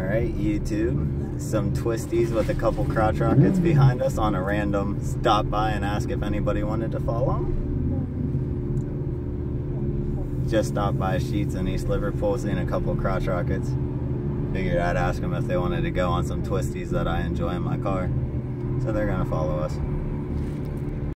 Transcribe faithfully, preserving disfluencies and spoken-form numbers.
Alright, YouTube, some twisties with a couple crotch rockets behind us on a random stop by and ask if anybody wanted to follow. Just stopped by Sheetz in East Liverpool, seeing a couple crotch rockets. Figured I'd ask them if they wanted to go on some twisties that I enjoy in my car. So they're gonna follow us.